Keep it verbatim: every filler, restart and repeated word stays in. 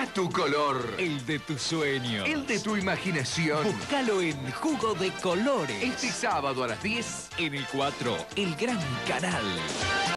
Da tu color. El de tus sueños. El de tu imaginación. Búscalo en Jugo de Colores. Este sábado a las diez. En el cuatro, el gran canal.